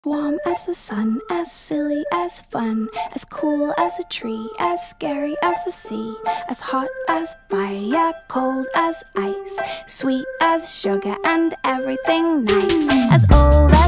Warm as the sun, as silly as fun, as cool as a tree, as scary as the sea, as hot as fire, cold as ice, sweet as sugar and everything nice, as old